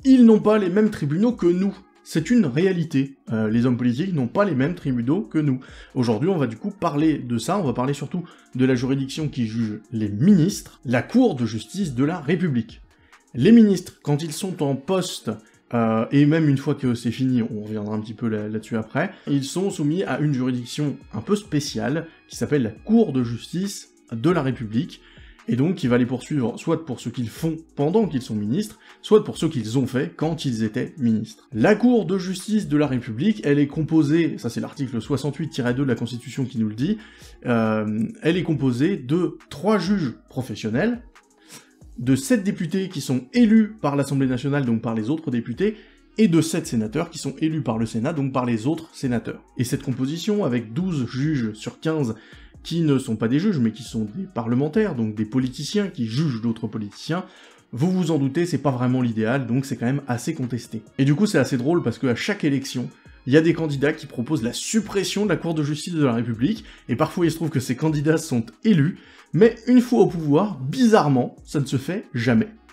Ils n'ont pas les mêmes tribunaux que nous. C'est une réalité. Les hommes politiques n'ont pas les mêmes tribunaux que nous. Aujourd'hui, on va du coup parler de ça, on va parler surtout de la juridiction qui juge les ministres, la Cour de justice de la République. Les ministres, quand ils sont en poste, et même une fois que c'est fini, on reviendra un petit peu là-dessus après, ils sont soumis à une juridiction un peu spéciale, qui s'appelle la Cour de justice de la République, et donc qui va les poursuivre soit pour ce qu'ils font pendant qu'ils sont ministres, soit pour ce qu'ils ont fait quand ils étaient ministres. La Cour de justice de la République, elle est composée, ça c'est l'article 68-2 de la Constitution qui nous le dit, elle est composée de 3 juges professionnels, de 7 députés qui sont élus par l'Assemblée nationale, donc par les autres députés, et de 7 sénateurs qui sont élus par le Sénat, donc par les autres sénateurs. Et cette composition, avec 12 juges sur 15 qui ne sont pas des juges, mais qui sont des parlementaires, donc des politiciens qui jugent d'autres politiciens, vous vous en doutez, c'est pas vraiment l'idéal, donc c'est quand même assez contesté. Et du coup, c'est assez drôle, parce qu'à chaque élection, il y a des candidats qui proposent la suppression de la Cour de justice de la République, et parfois il se trouve que ces candidats sont élus, mais une fois au pouvoir, bizarrement, ça ne se fait jamais.